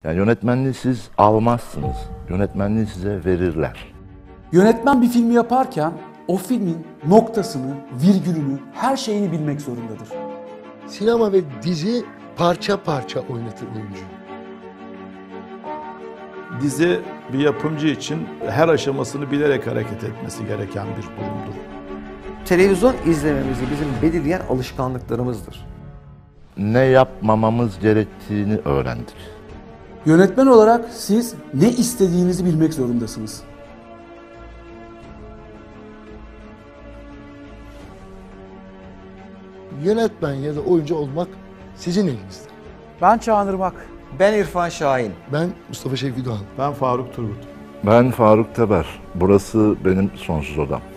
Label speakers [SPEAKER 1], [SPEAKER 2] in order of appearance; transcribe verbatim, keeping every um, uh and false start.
[SPEAKER 1] Yani yönetmenliği siz almazsınız. Yönetmenliği size verirler.
[SPEAKER 2] Yönetmen bir filmi yaparken o filmin noktasını, virgülünü, her şeyini bilmek zorundadır.
[SPEAKER 3] Sinema ve dizi parça parça oynatır oyuncu.
[SPEAKER 4] Dizi bir yapımcı için her aşamasını bilerek hareket etmesi gereken bir durumdur.
[SPEAKER 5] Televizyon izlememizi bizim belirleyen alışkanlıklarımızdır.
[SPEAKER 1] Ne yapmamamız gerektiğini öğrendik.
[SPEAKER 2] Yönetmen olarak siz ne istediğinizi bilmek zorundasınız.
[SPEAKER 3] Yönetmen ya da oyuncu olmak sizin elinizde.
[SPEAKER 6] Ben Çağan Irmak.
[SPEAKER 5] Ben İrfan Şahin.
[SPEAKER 3] Ben Mustafa Şevki Doğan.
[SPEAKER 4] Ben Faruk Turgut.
[SPEAKER 1] Ben Faruk Teber. Burası benim sonsuz odam.